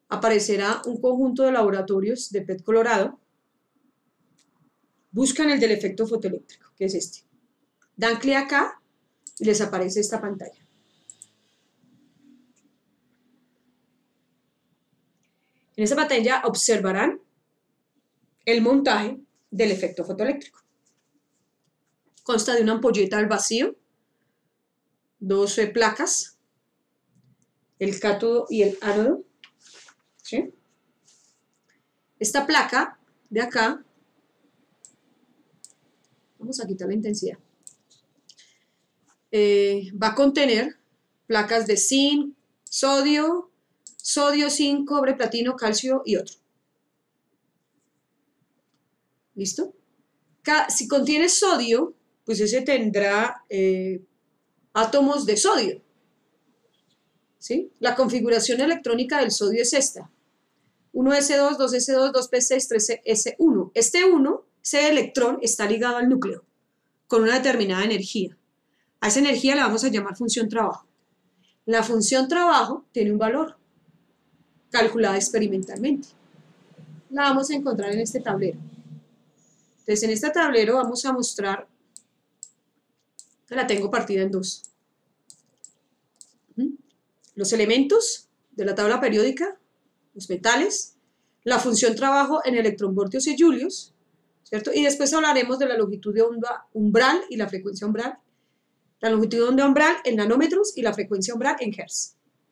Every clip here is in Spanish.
aparecerá un conjunto de laboratorios de PET colorado. Buscan el del efecto fotoeléctrico, que es este. Dan clic acá y les aparece esta pantalla. En esta pantalla observarán el montaje del efecto fotoeléctrico. Consta de una ampolleta al vacío, 12 placas, el cátodo y el ánodo. ¿Sí? Esta placa de acá, vamos a quitar la intensidad, va a contener placas de zinc, sodio, zinc, cobre, platino, calcio y otro. ¿Listo? Si contiene sodio, pues ese tendrá átomos de sodio. ¿Sí? La configuración electrónica del sodio es esta. 1s2, 2s2, 2p6, 3s1. Ese electrón está ligado al núcleo con una determinada energía. A esa energía la vamos a llamar función trabajo. La función trabajo tiene un valor calculada experimentalmente. La vamos a encontrar en este tablero. Entonces, en este tablero vamos a mostrar, la tengo partida en dos. Los elementos de la tabla periódica, los metales, la función trabajo en electronvoltios y julios, ¿cierto? Y después hablaremos de la longitud de onda umbral y la frecuencia umbral, la longitud de onda umbral en nanómetros y la frecuencia umbral en hertz.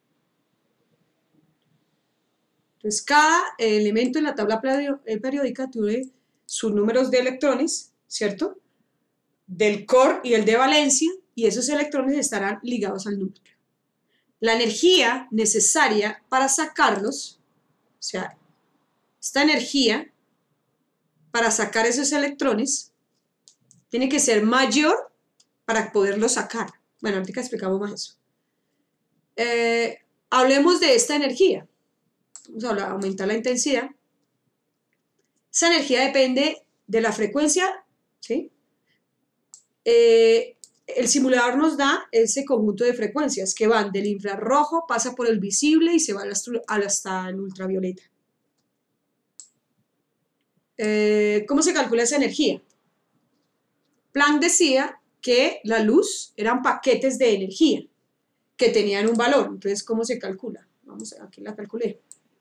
Entonces, cada elemento en la tabla periódica tiene sus números de electrones, ¿cierto? Del core y el de valencia, y esos electrones estarán ligados al núcleo. La energía necesaria para sacarlos, o sea, esta energía para sacar esos electrones tiene que ser mayor para poderlos sacar. Bueno, ahorita explicamos más eso. Hablemos de esta energía. Vamos a aumentar la intensidad. Esa energía depende de la frecuencia, ¿sí? El simulador nos da ese conjunto de frecuencias que van del infrarrojo, pasa por el visible y se va hasta el ultravioleta. ¿Cómo se calcula esa energía? Planck decía que la luz eran paquetes de energía que tenían un valor. Entonces, ¿cómo se calcula? Vamos a aquí la calculé.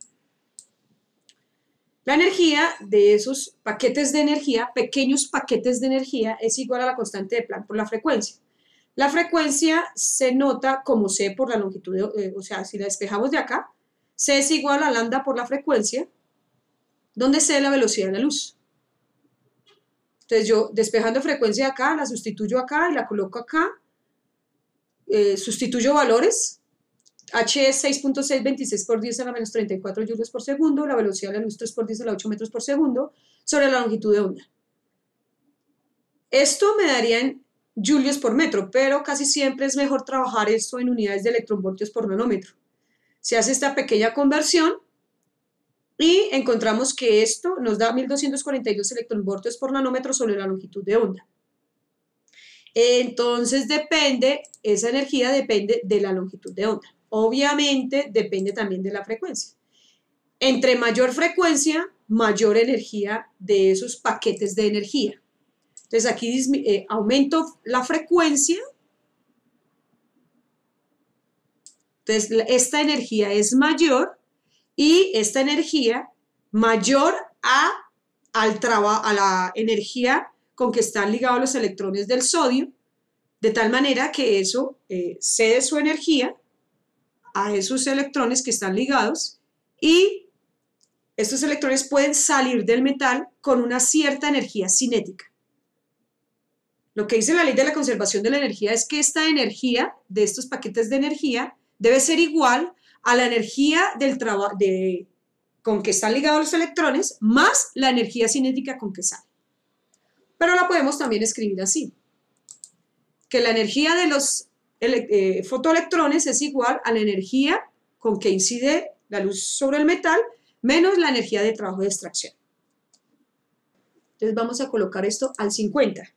La energía de esos paquetes de energía, pequeños paquetes de energía, es igual a la constante de Planck por la frecuencia. La frecuencia se nota como C por la longitud, o sea, si la despejamos de acá, C es igual a lambda por la frecuencia, donde C es la velocidad de la luz. Entonces yo, despejando frecuencia de acá, la sustituyo acá y la coloco acá, sustituyo valores. H es 6.626 por 10 a la menos 34 julios por segundo, la velocidad de la luz 3 por 10 a la 8 metros por segundo, sobre la longitud de onda. Esto me daría en julios por metro, pero casi siempre es mejor trabajar esto en unidades de electronvoltios por nanómetro. Se hace esta pequeña conversión y encontramos que esto nos da 1242 electronvoltios por nanómetro sobre la longitud de onda. Entonces esa energía depende de la longitud de onda. Obviamente depende también de la frecuencia. Entre mayor frecuencia, mayor energía de esos paquetes de energía. Entonces aquí aumento la frecuencia. Entonces esta energía es mayor y esta energía mayor a la energía con que están ligados los electrones del sodio, de tal manera que eso cede su energía a esos electrones que están ligados y estos electrones pueden salir del metal con una cierta energía cinética. Lo que dice la ley de la conservación de la energía es que esta energía de estos paquetes de energía debe ser igual a la energía con que están ligados los electrones más la energía cinética con que sale. Pero la podemos también escribir así, que la energía de los fotoelectrones es igual a la energía con que incide la luz sobre el metal menos la energía de trabajo de extracción. Entonces vamos a colocar esto al 50.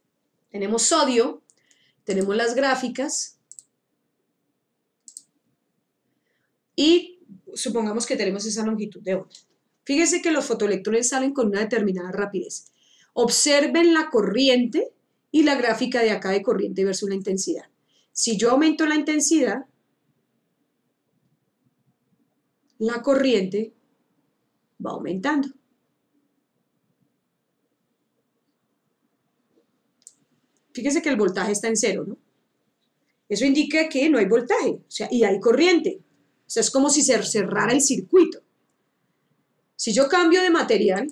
Tenemos sodio, tenemos las gráficas. supongamos que tenemos esa longitud de onda. Fíjense que los fotoelectrones salen con una determinada rapidez. Observen la corriente y la gráfica de acá de corriente versus la intensidad. Si yo aumento la intensidad, la corriente va aumentando. Fíjense que el voltaje está en cero, ¿no? Eso indica que no hay voltaje, o sea, y hay corriente. O sea, es como si se cerrara el circuito. Si yo cambio de material,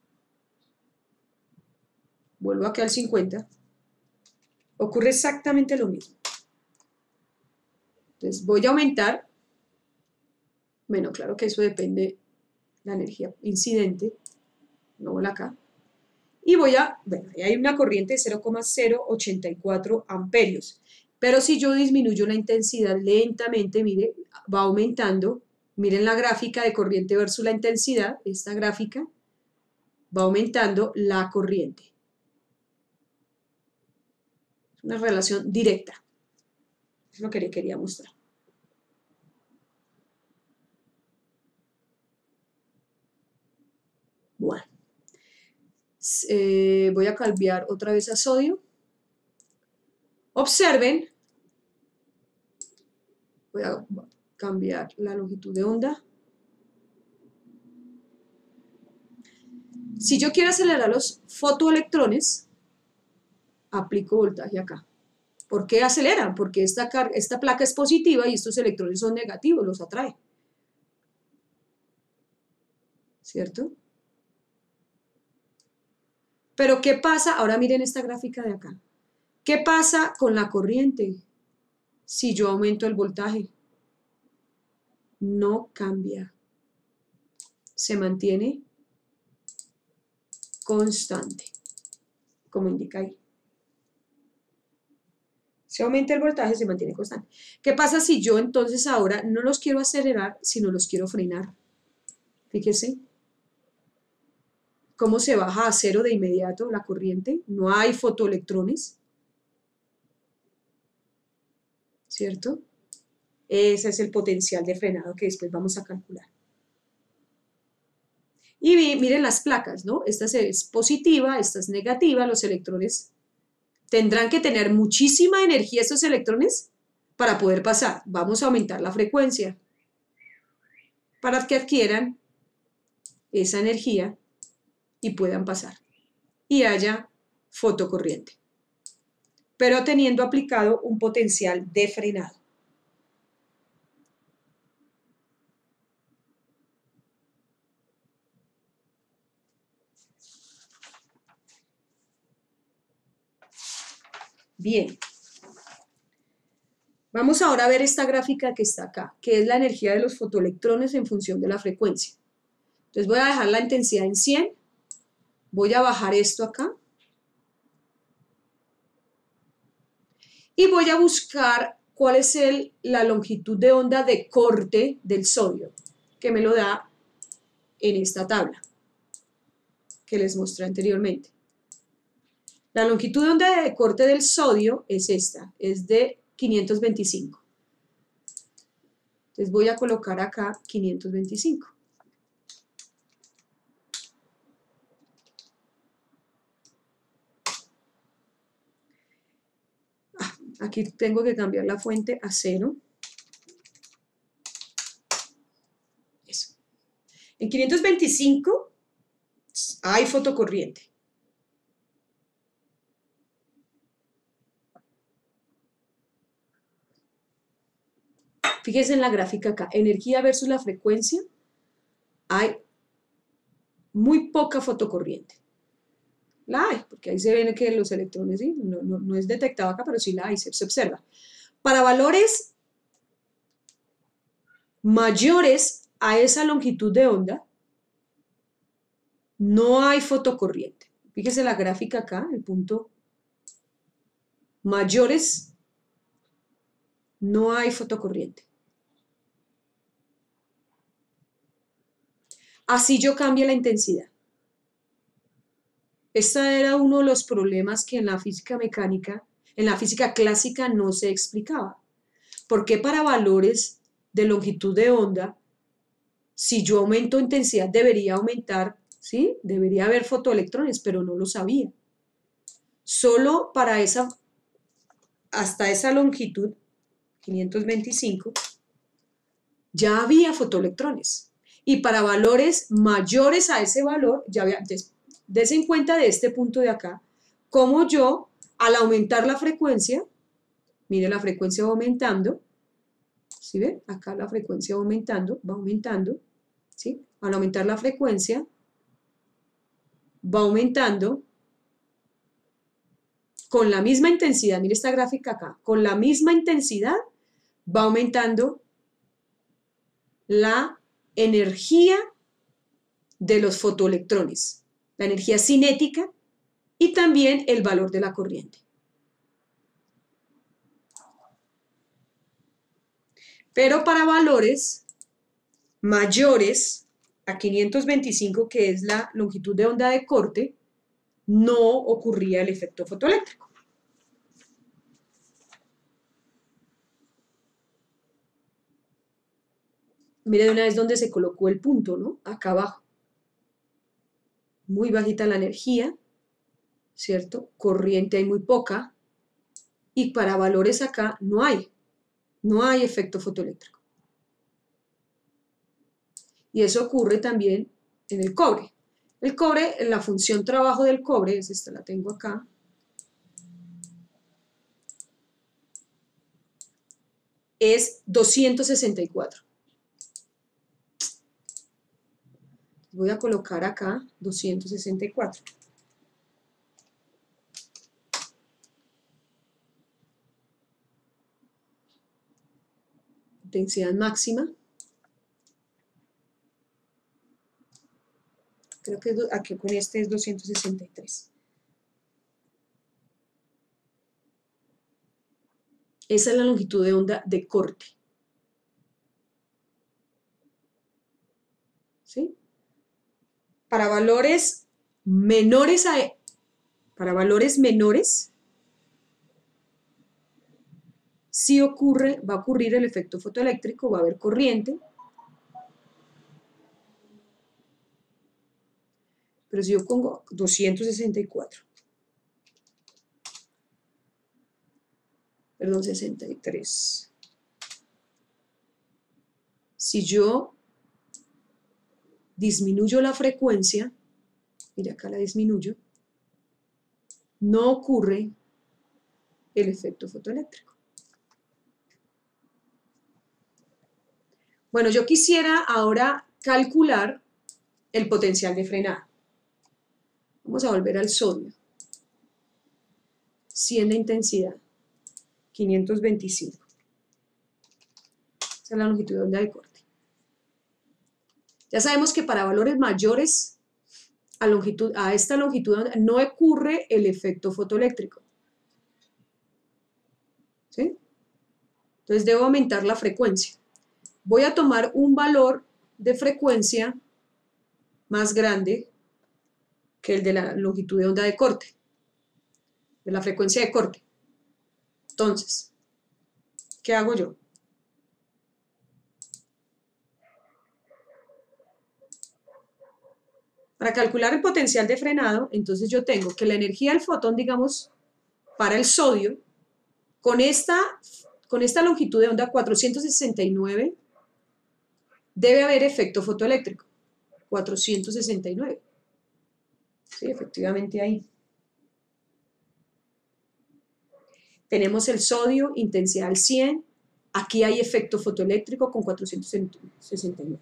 vuelvo aquí al 50, ocurre exactamente lo mismo. Entonces voy a aumentar, bueno, claro que eso depende de la energía incidente, no la acá, y voy a, bueno, ahí hay una corriente de 0,084 amperios, pero si yo disminuyo la intensidad lentamente, mire, va aumentando, miren la gráfica de corriente versus la intensidad, esta gráfica, va aumentando la corriente. Es una relación directa. Es lo que le quería mostrar. Bueno. Voy a cambiar otra vez a sodio. Observen. Voy a cambiar la longitud de onda. Si yo quiero acelerar los fotoelectrones, aplico voltaje acá. ¿Por qué aceleran? Porque esta placa es positiva y estos electrones son negativos, los atrae. ¿Cierto? Pero ¿qué pasa? Ahora miren esta gráfica de acá. ¿Qué pasa con la corriente si yo aumento el voltaje? No cambia. Se mantiene constante, como indica ahí. Si aumenta el voltaje, se mantiene constante. ¿Qué pasa si yo entonces ahora no los quiero acelerar, sino los quiero frenar? Fíjese cómo se baja a cero de inmediato la corriente. No hay fotoelectrones, ¿cierto? Ese es el potencial de frenado que después vamos a calcular. Y miren las placas, ¿no? Esta es positiva, esta es negativa, los electrones tendrán que tener muchísima energía estos electrones para poder pasar. Vamos a aumentar la frecuencia para que adquieran esa energía y puedan pasar y haya fotocorriente, pero teniendo aplicado un potencial de frenado. Bien, vamos ahora a ver esta gráfica que está acá, que es la energía de los fotoelectrones en función de la frecuencia. Entonces voy a dejar la intensidad en 100, voy a bajar esto acá y voy a buscar cuál es la longitud de onda de corte del sodio, que me lo da en esta tabla que les mostré anteriormente. La longitud de onda de corte del sodio es esta, es de 525. Entonces voy a colocar acá 525. Aquí tengo que cambiar la fuente a 0. Eso. En 525 hay fotocorriente. Fíjense en la gráfica acá, energía versus la frecuencia, hay muy poca fotocorriente. La hay, porque ahí se ven que los electrones, ¿sí? No es detectado acá, pero sí la hay, se observa. Para valores mayores a esa longitud de onda, no hay fotocorriente. Fíjense la gráfica acá, el punto mayores, no hay fotocorriente. Así yo cambio la intensidad. Este era uno de los problemas que en la física mecánica, en la física clásica no se explicaba. ¿Por qué para valores de longitud de onda Si yo aumento intensidad, debería aumentar, ¿sí? Debería haber fotoelectrones, pero no lo sabía. Solo para hasta esa longitud, 525, ya había fotoelectrones. Y para valores mayores a ese valor, ya había, des en cuenta de este punto de acá, como yo, al aumentar la frecuencia, mire, la frecuencia va aumentando, ¿sí ve? Acá la frecuencia va aumentando, ¿sí? Al aumentar la frecuencia, va aumentando con la misma intensidad, mire esta gráfica acá, con la misma intensidad va aumentando la energía de los fotoelectrones, la energía cinética y también el valor de la corriente. Pero para valores mayores a 525, que es la longitud de onda de corte, no ocurría el efecto fotoeléctrico. Mire de una vez dónde se colocó el punto, ¿no? Acá abajo. Muy bajita la energía, ¿cierto? Corriente hay muy poca. Y para valores acá no hay efecto fotoeléctrico. Y eso ocurre también en el cobre. El cobre, la función trabajo del cobre, es esta, la tengo acá, es 264. Voy a colocar acá 264. Intensidad máxima. Creo que aquí con este es 263. Esa es la longitud de onda de corte. ¿Sí? Para valores menores sí va a ocurrir el efecto fotoeléctrico, va a haber corriente. Pero si yo pongo 264, perdón, 63. Si yo disminuyo la frecuencia, mira acá la disminuyo, no ocurre el efecto fotoeléctrico. Bueno, yo quisiera ahora calcular el potencial de frenado. Vamos a volver al sodio. 100 de intensidad, 525. Esa es la longitud de onda de corte. Ya sabemos que para valores mayores a esta longitud de onda no ocurre el efecto fotoeléctrico. ¿Sí? Entonces debo aumentar la frecuencia. Voy a tomar un valor de frecuencia más grande que el de la longitud de onda de corte, de la frecuencia de corte. Entonces, ¿qué hago yo? Para calcular el potencial de frenado, entonces yo tengo que la energía del fotón, digamos, para el sodio, con esta longitud de onda 469, debe haber efecto fotoeléctrico. 469. Sí, efectivamente ahí. Tenemos el sodio, intensidad al 100. Aquí hay efecto fotoeléctrico con 469.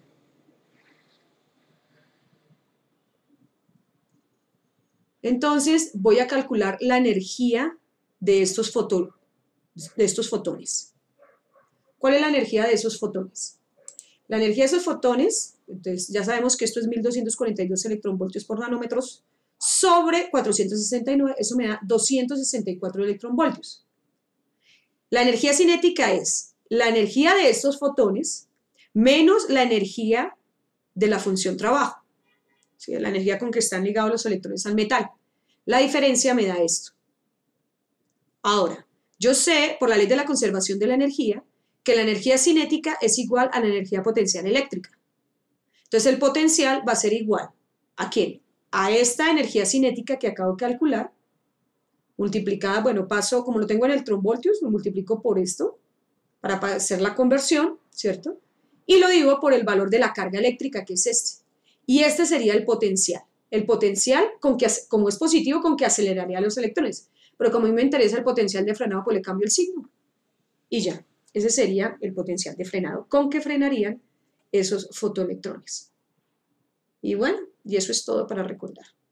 Entonces voy a calcular la energía de estos fotones. ¿Cuál es la energía de esos fotones? La energía de esos fotones, entonces ya sabemos que esto es 1242 electronvoltios por nanómetros sobre 469, eso me da 264 electronvoltios. La energía cinética es la energía de estos fotones menos la energía de la función trabajo, ¿sí? La energía con que están ligados los electrones al metal. La diferencia me da esto. Ahora, yo sé por la ley de la conservación de la energía que la energía cinética es igual a la energía potencial eléctrica. Entonces el potencial va a ser igual. ¿A quién? A esta energía cinética que acabo de calcular, multiplicada, bueno, paso, como lo tengo en el tromvoltios, lo multiplico por esto, para hacer la conversión, ¿cierto? Y lo digo por el valor de la carga eléctrica, que es este. Y este sería el potencial. El potencial, como es positivo, con que aceleraría los electrones. Pero como a mí me interesa el potencial de frenado, pues le cambio el signo. Y ya, ese sería el potencial de frenado, con que frenarían esos fotoelectrones. Y bueno, y eso es todo para recordar.